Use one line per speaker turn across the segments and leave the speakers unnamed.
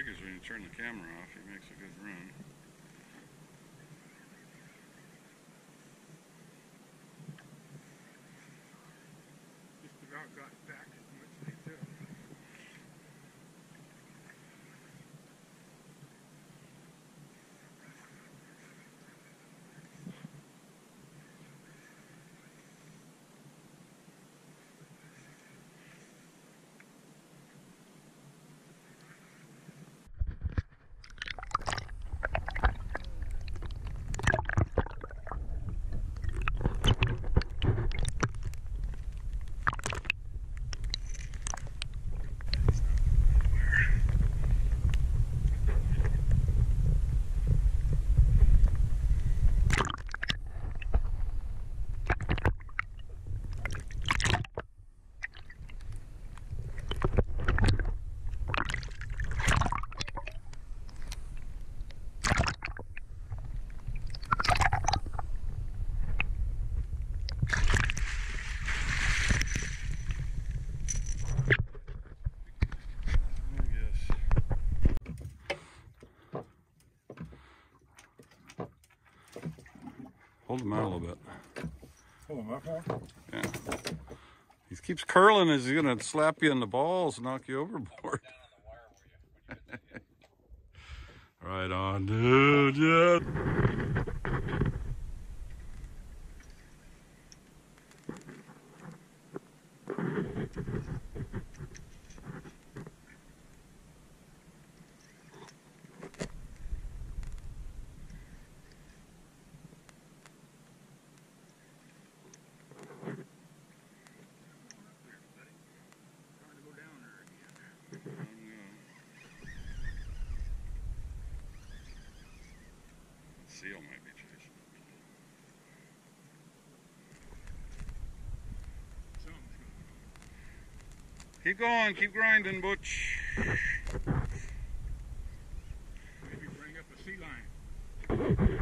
figures when you turn the camera off, he makes a good run.
Just about got back as much as he took.
Hold him out a little bit.
Hold him up more?
Yeah. He keeps curling as he's going to slap you in the balls and knock you overboard. Right on, dude. Yeah. Seal might be chasing. Keep going, keep grinding, Butch.
Maybe bring up a sea lion.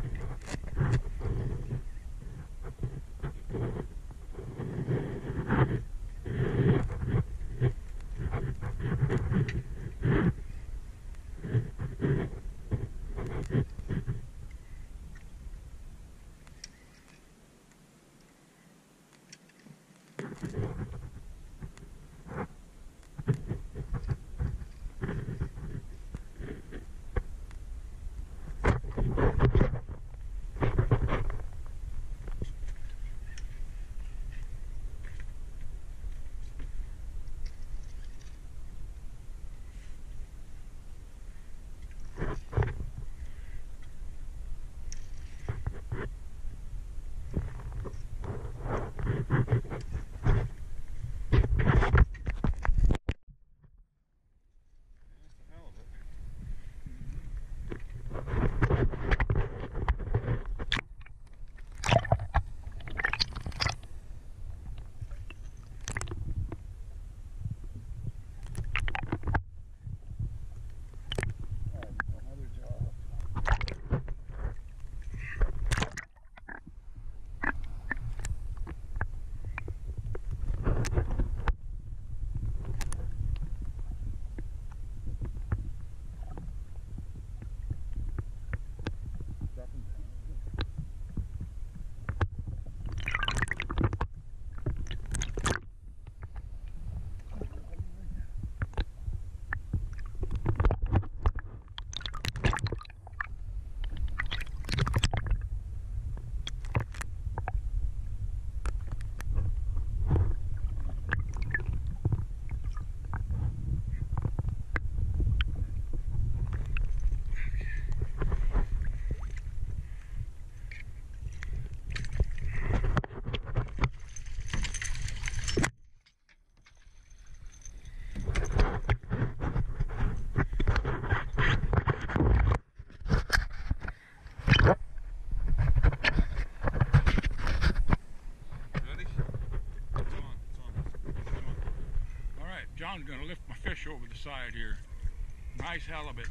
John's gonna lift my fish over the side here. Nice halibut.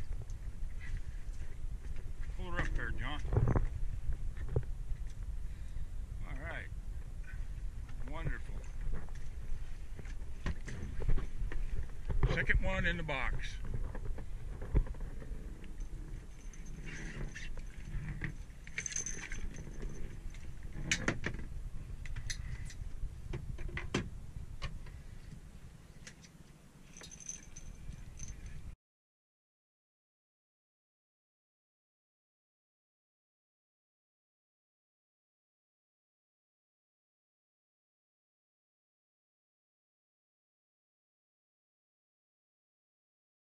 Pull her up there, John. All right. Wonderful. Second one in the box.